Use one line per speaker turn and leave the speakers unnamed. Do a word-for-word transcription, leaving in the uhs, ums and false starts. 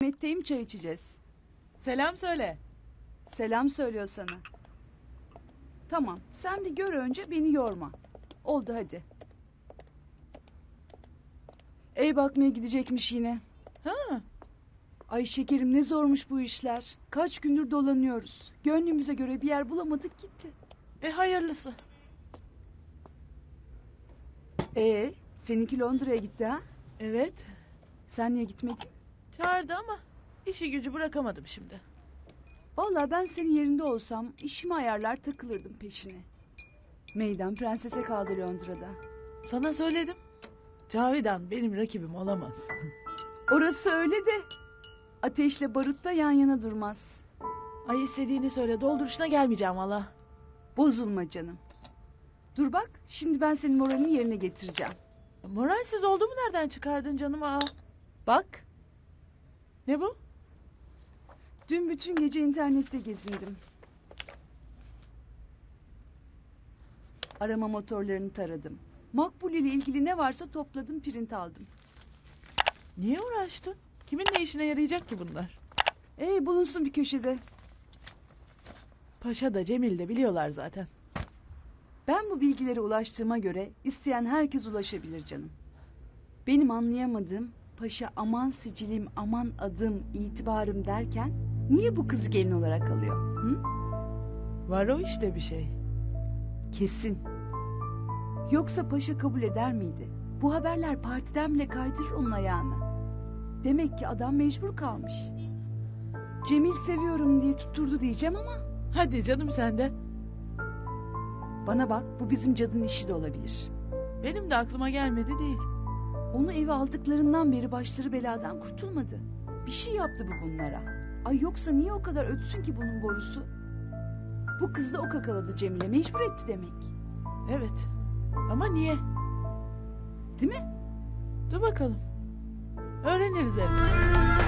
Mehmet'teyim, çay içeceğiz.
Selam söyle.
Selam söylüyor sana. Tamam, sen bir gör önce, beni yorma. Oldu hadi. Ev bakmaya gidecekmiş yine.
Ha.
Ay şekerim, ne zormuş bu işler. Kaç gündür dolanıyoruz. Gönlümüze göre bir yer bulamadık, gitti.
E hayırlısı.
Ee, seninki Londra'ya gitti ha?
Evet.
Sen niye gitmedin?
Çağırdı ama işi gücü bırakamadım şimdi.
Vallahi ben senin yerinde olsam işimi ayarlar takılırdım peşine. Meydan prensese kaldı Londra'da.
Sana söyledim. Cavidan benim rakibim olamaz.
Orası öyle de ateşle barut da yan yana durmaz.
Ay istediğini söyle, dolduruşuna gelmeyeceğim valla.
Bozulma canım. Dur bak, şimdi ben senin moralini yerine getireceğim.
Moralsiz olduğumu nereden çıkardın canım? Aa.
Bak,
Ne bu?
dün bütün gece internette gezindim. Arama motorlarını taradım. Makbule ile ilgili ne varsa topladım, print aldım.
Niye uğraştın? Kimin ne işine yarayacak ki bunlar?
Ee, bulunsun bir köşede.
Paşa da Cemil de biliyorlar zaten.
Ben bu bilgilere ulaştığıma göre isteyen herkes ulaşabilir canım. Benim anlayamadığım, paşa aman sicilim, aman adım, itibarım derken niye bu kızı gelin olarak alıyor? Hı?
Var o işte bir şey.
Kesin. Yoksa paşa kabul eder miydi? Bu haberler partiden bile kaydırır onun ayağını. Demek ki adam mecbur kalmış. Cemil seviyorum diye tutturdu diyeceğim ama...
Hadi canım sen de.
Bana bak, bu bizim cadının işi de olabilir.
Benim de aklıma gelmedi değil.
Onu eve aldıklarından beri başları beladan kurtulmadı. Bir şey yaptı bu bunlara. Ay yoksa niye o kadar ötsün ki bunun borusu? Bu kız da o kakaladı Cemile, mecbur etti demek.
Evet. Ama niye?
Değil mi?
Dur bakalım. Öğreniriz evde.